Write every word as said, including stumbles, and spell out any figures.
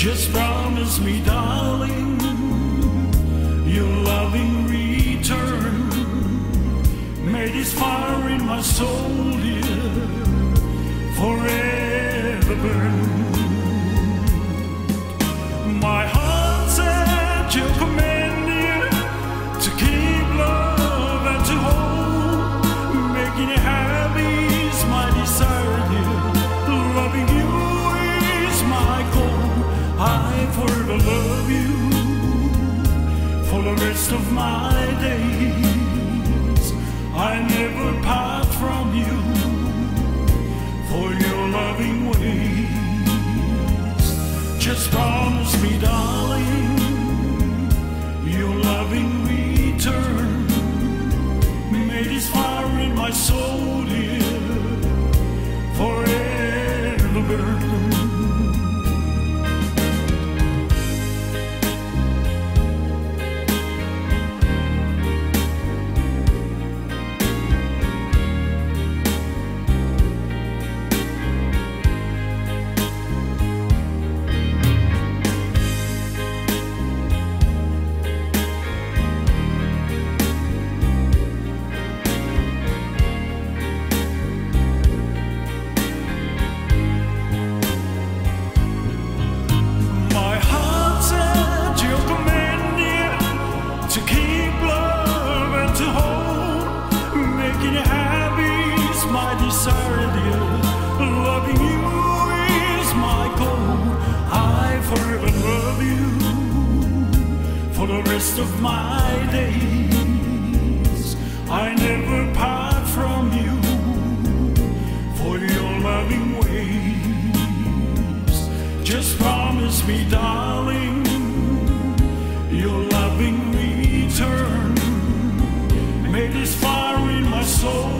Just promise me, darling, your loving return. May this fire in my soul, dear, forever burn. My heart said your command, dear, to keep love and to hold. Making it happy is my desire, dear. Loving you is my goal. I forever love you for the rest of my days. I never part from you for your loving ways. Just promise me, darling, your loving return. May this fire in my soul, dear, forever burn. Loving you is my goal. I forever love you for the rest of my days. I never part from you for your loving ways. Just promise me, darling, your loving return. May this fire in my soul